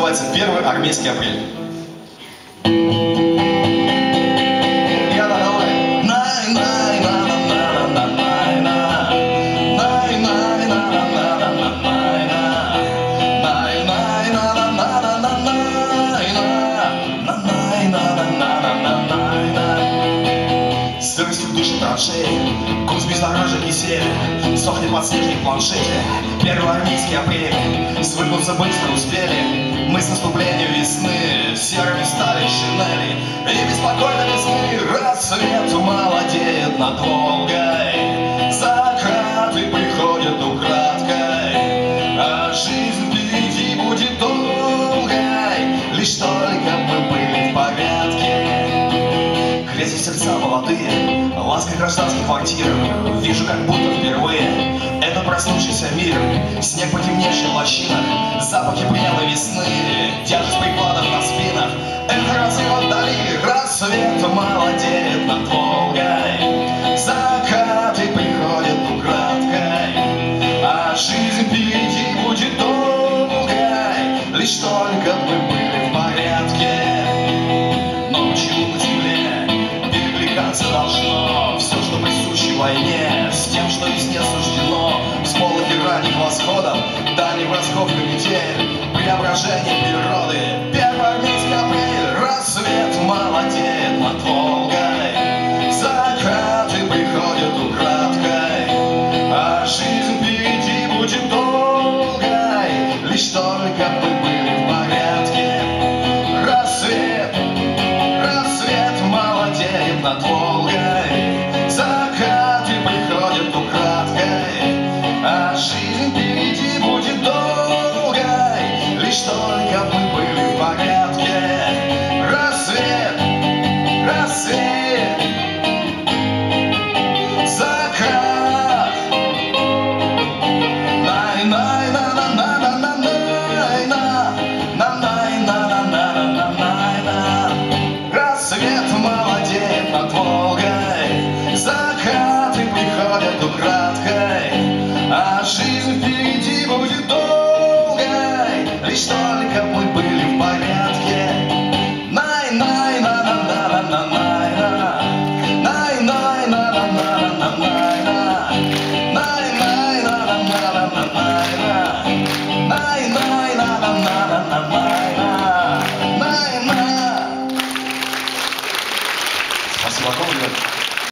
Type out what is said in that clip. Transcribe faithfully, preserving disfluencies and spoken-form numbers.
называется «Первый армейский апрель». Сыростью дышит траншеи, курс бездорожья кисель, сохнет подснежник в планшете. Первый армейский апрель, свыкнуться быстро успели. Мы с наступлением весны серыми стали шинели, и беспокойно весны рассвет молодеет над Волгой. Закаты приходят украдкой, а жизнь впереди будет долгой. Лишь только мы были в порядке. Грязью сердца молодые, лаской гражданских квартир. Вижу, как будто впервые этот проснувшийся мир. Снег потемневший в лощинах, запахи прелой весны, тяжесть прикладов на спинах. Эхо разрыва вдали, рассвет молодеет над Волгой. Закаты приходят украдкой, а жизнь впереди будет долгой. Лишь только мы были в порядке. Но почему на земле перекликаться должно все, что присуще войне, с тем, что весне суждено? Всполохи ранних восходов, дальних бросков метель, преображение природы. Первый армейский апрель, рассвет молодеет над Волгой. Закаты приходят украдкой, а жизнь впереди будет долгой. Лишь только мы были в порядке. Рассвет, рассвет молодеет над Волгой. Закаты приходят украдкой, а жизнь впереди будет долгой. Лишь только мы были в порядке. Рассвет, рассвет, закат. Рассвет молодеет над Волгой. Закаты приходят украдкой,